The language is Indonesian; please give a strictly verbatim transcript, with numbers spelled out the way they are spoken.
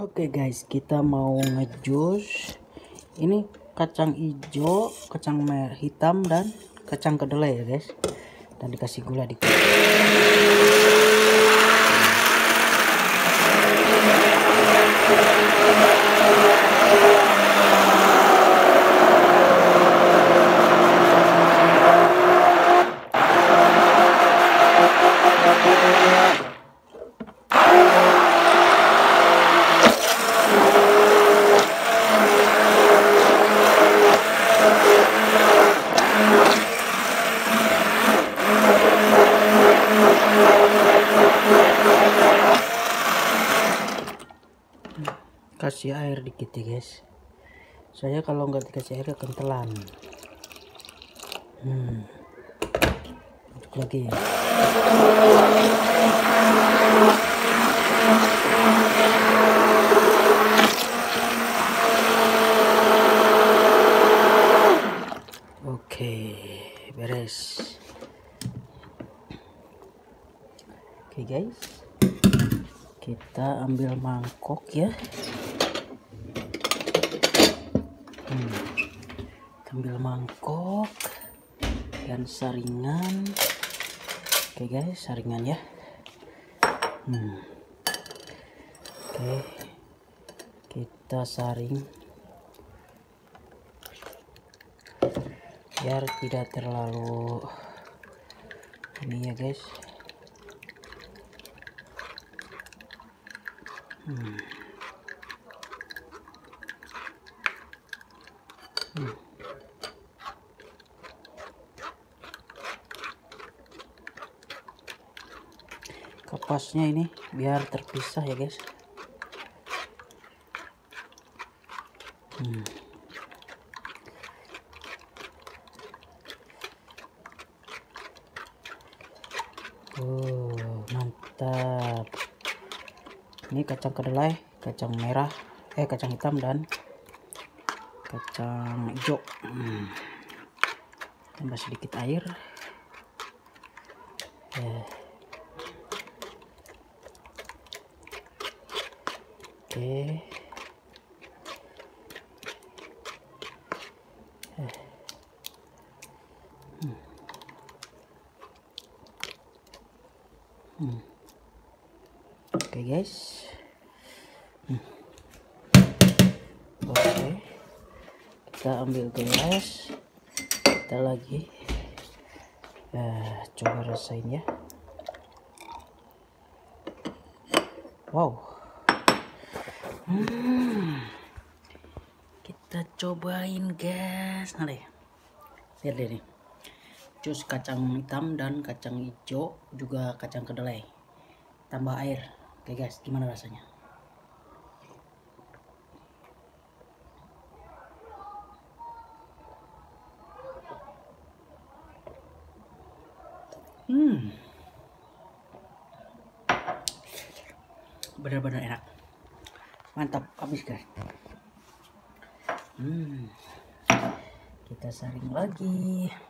Oke guys, kita mau ngejus. Ini kacang hijau, kacang merah hitam dan kacang kedelai ya guys. Dan dikasih gula dikit. Kasih air dikit ya guys, saya kalau nggak dikasih air kentelan. hmm. Aduk lagi. Oke, beres. Oke guys, kita ambil mangkok ya. Hmm. Ambil mangkok dan saringan. Oke guys, saringan ya. hmm. Oke, kita saring biar tidak terlalu ini ya guys. hmm. Hmm. Kapasnya ini biar terpisah ya guys. hmm. Oh mantap. Ini kacang kedelai, kacang merah, eh kacang hitam dan kacang hijau. hmm. Tambah sedikit air. eh. Oke. eh. hmm. Hmm. Oke guys. hmm. Oke, kita ambil gelas, kita lagi eh, coba rasain ya. Wow. hmm. Kita cobain guys. Nah deh, lihat deh nih, jus kacang hitam dan kacang hijau juga kacang kedelai tambah air. Oke guys, gimana rasanya? Hmm, benar-benar enak, mantap, habis guys. Hmm, kita saring lagi.